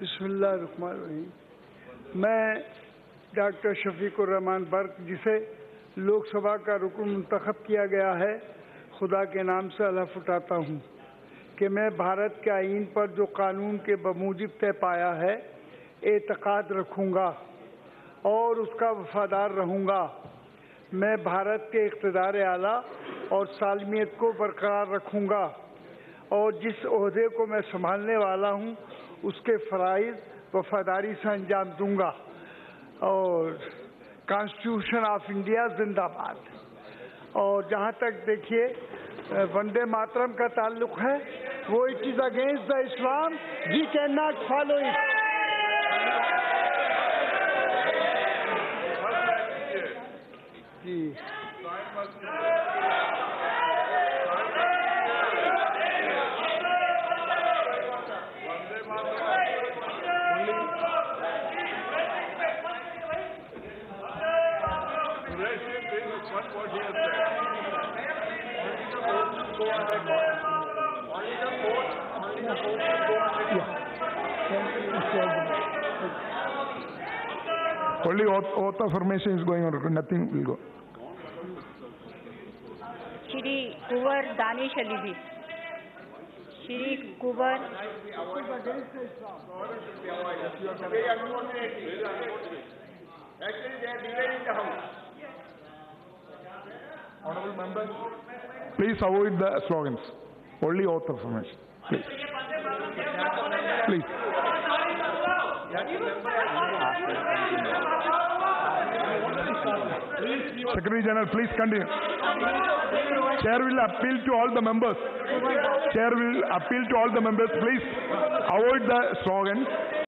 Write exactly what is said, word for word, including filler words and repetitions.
बिस्मिल्लाहिर्रहमानिर्रहीम। मैं डॉक्टर शफीकुर रहमान बर्क, जिसे लोकसभा का रुकन मुंतखब किया गया है, खुदा के नाम से हलफ उठाता हूँ कि मैं भारत के आईन पर जो कानून के बमूजिब तय पाया है एतकाद रखूँगा और उसका वफादार रहूँगा। मैं भारत के इक़्तिदार आला और सालमियत को बरकरार रखूँगा और जिस ओहदे को मैं संभालने वाला हूँ उसके फ़राइज़ वफादारी से अंजाम दूँगा। और कॉन्स्टिट्यूशन ऑफ इंडिया जिंदाबाद। और जहाँ तक देखिए वंदे मातरम का ताल्लुक़ है, वो it is against the Islam, we can not follow it. जी Only oath, oath of formation is going on. Nothing will go. Shri Kuvar Danish Ali bhi. Shri Kuvar. Actually, they are dividing the house. Honorable members, please avoid the slogans. Only oath of formation. Please. Please. Secretary General, please continue. Chair will appeal to all the members. Chair will appeal to all the members. Please avoid the slogans.